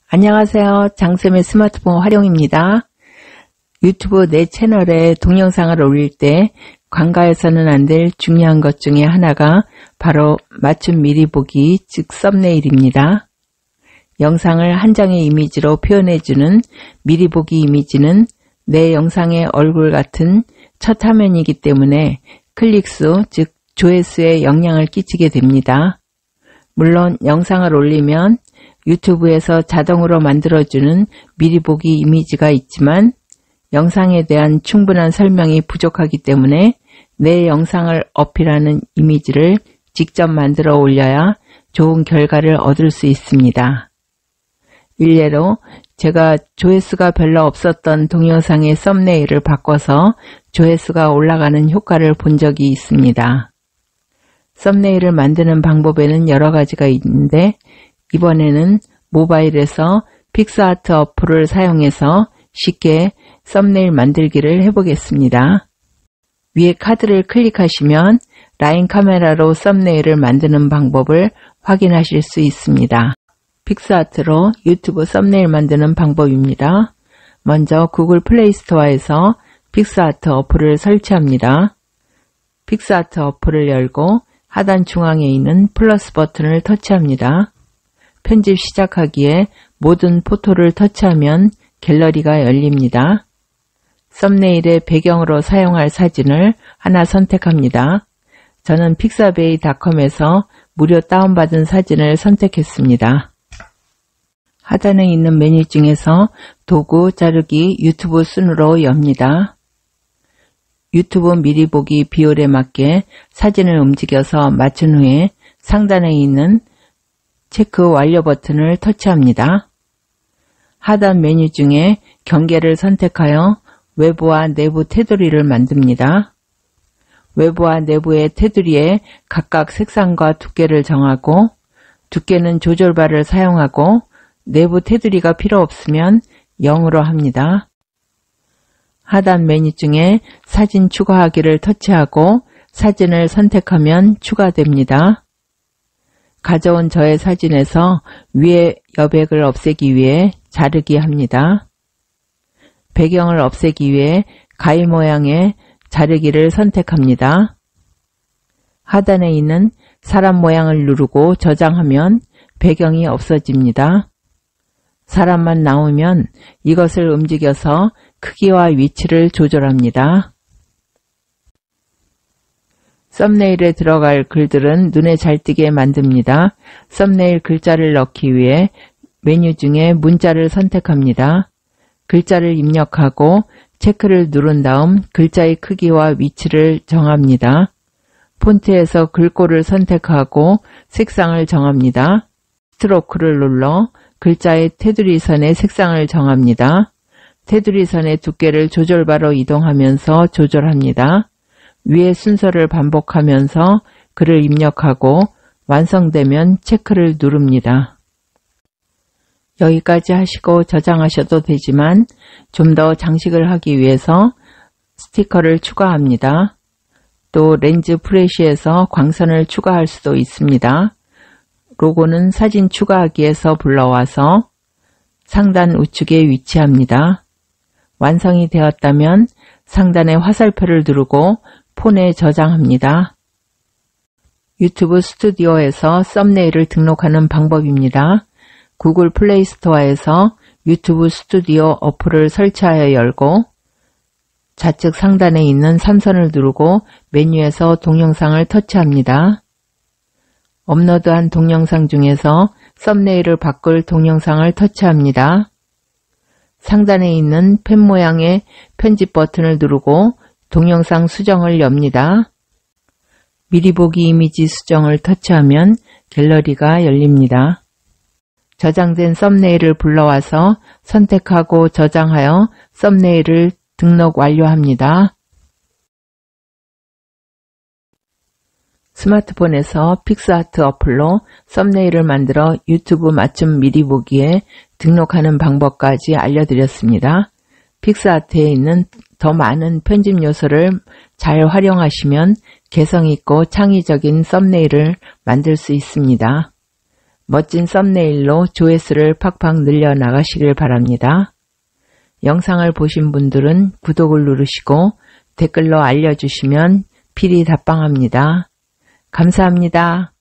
안녕하세요. 장쌤의 스마트폰 활용입니다. 유튜브 내 채널에 동영상을 올릴 때 간과해서는 안 될 중요한 것 중에 하나가 바로 맞춤 미리 보기, 즉 썸네일입니다. 영상을 한 장의 이미지로 표현해주는 미리 보기 이미지는 내 영상의 얼굴 같은 첫 화면이기 때문에 클릭수, 즉 조회수에 영향을 끼치게 됩니다. 물론 영상을 올리면 유튜브에서 자동으로 만들어주는 미리 보기 이미지가 있지만 영상에 대한 충분한 설명이 부족하기 때문에 내 영상을 어필하는 이미지를 직접 만들어 올려야 좋은 결과를 얻을 수 있습니다. 일례로 제가 조회수가 별로 없었던 동영상의 썸네일을 바꿔서 조회수가 올라가는 효과를 본 적이 있습니다. 썸네일을 만드는 방법에는 여러 가지가 있는데 이번에는 모바일에서 픽스아트 어플을 사용해서 쉽게 썸네일 만들기를 해보겠습니다. 위에 카드를 클릭하시면 라인 카메라로 썸네일을 만드는 방법을 확인하실 수 있습니다. 픽스아트로 유튜브 썸네일 만드는 방법입니다. 먼저 구글 플레이 스토어에서 픽스아트 어플을 설치합니다. 픽스아트 어플을 열고 하단 중앙에 있는 플러스 버튼을 터치합니다. 편집 시작하기에 모든 포토를 터치하면 갤러리가 열립니다. 썸네일의 배경으로 사용할 사진을 하나 선택합니다. 저는 pixabay.com에서 무료 다운받은 사진을 선택했습니다. 하단에 있는 메뉴 중에서 도구, 자르기, 유튜브 순으로 엽니다. 유튜브 미리 보기 비율에 맞게 사진을 움직여서 맞춘 후에 상단에 있는 체크 완료 버튼을 터치합니다. 하단 메뉴 중에 경계를 선택하여 외부와 내부 테두리를 만듭니다. 외부와 내부의 테두리에 각각 색상과 두께를 정하고 두께는 조절바를 사용하고 내부 테두리가 필요 없으면 0으로 합니다. 하단 메뉴 중에 사진 추가하기를 터치하고 사진을 선택하면 추가됩니다. 가져온 저의 사진에서 위에 여백을 없애기 위해 자르기 합니다. 배경을 없애기 위해 가위 모양의 자르기를 선택합니다. 하단에 있는 사람 모양을 누르고 저장하면 배경이 없어집니다. 사람만 나오면 이것을 움직여서 크기와 위치를 조절합니다. 썸네일에 들어갈 글들은 눈에 잘 띄게 만듭니다. 썸네일 글자를 넣기 위해 메뉴 중에 문자를 선택합니다. 글자를 입력하고 체크를 누른 다음 글자의 크기와 위치를 정합니다. 폰트에서 글꼴을 선택하고 색상을 정합니다. 스트로크를 눌러 글자의 테두리 선의 색상을 정합니다. 테두리 선의 두께를 조절바로 이동하면서 조절합니다. 위의 순서를 반복하면서 글을 입력하고 완성되면 체크를 누릅니다. 여기까지 하시고 저장하셔도 되지만 좀 더 장식을 하기 위해서 스티커를 추가합니다. 또 렌즈 프레쉬에서 광선을 추가할 수도 있습니다. 로고는 사진 추가하기에서 불러와서 상단 우측에 위치합니다. 완성이 되었다면 상단의 화살표를 누르고 폰에 저장합니다. 유튜브 스튜디오에서 썸네일을 등록하는 방법입니다. 구글 플레이 스토어에서 유튜브 스튜디오 어플을 설치하여 열고 좌측 상단에 있는 3선을 누르고 메뉴에서 동영상을 터치합니다. 업로드한 동영상 중에서 썸네일을 바꿀 동영상을 터치합니다. 상단에 있는 펜 모양의 편집 버튼을 누르고 동영상 수정을 엽니다. 미리 보기 이미지 수정을 터치하면 갤러리가 열립니다. 저장된 썸네일을 불러와서 선택하고 저장하여 썸네일을 등록 완료합니다. 스마트폰에서 픽스아트 어플로 썸네일을 만들어 유튜브 맞춤 미리 보기에 등록하는 방법까지 알려드렸습니다. 픽스아트에 있는 더 많은 편집 요소를 잘 활용하시면 개성 있고 창의적인 썸네일을 만들 수 있습니다. 멋진 썸네일로 조회수를 팍팍 늘려나가시길 바랍니다. 영상을 보신 분들은 구독을 누르시고 댓글로 알려주시면 필히 답방합니다. 감사합니다.